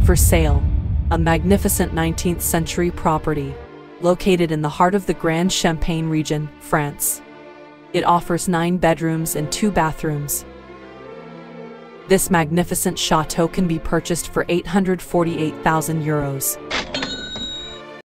For sale, a magnificent 19th century property located in the heart of the Grande Champagne region, France. It offers 9 bedrooms and 2 bathrooms. This magnificent chateau can be purchased for €848,000.